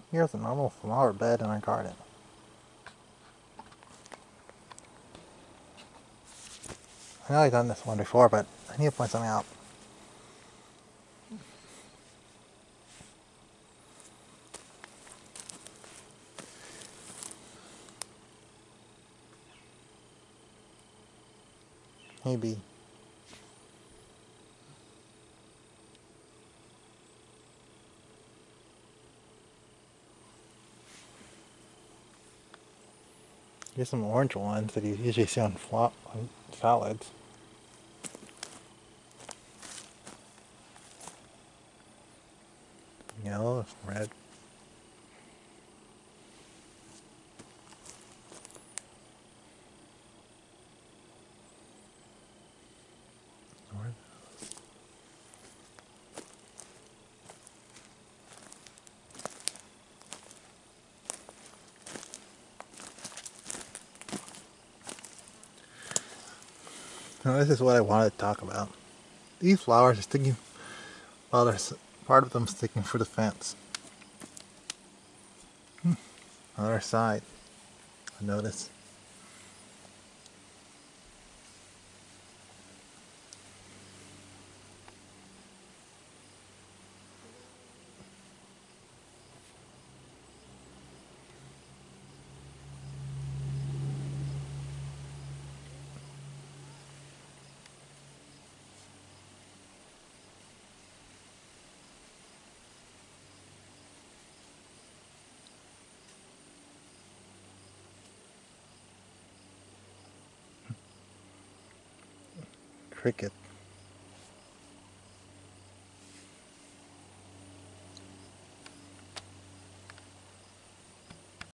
Here's a normal flower bed in our garden. I know I've done this one before, but I need to point something out. Maybe. Here's some orange ones that you usually see on salads. Yellow, red. Orange. Now this is what I wanted to talk about. These flowers are sticking, well, there's part of them sticking for the fence. Other side, I notice. Cricket.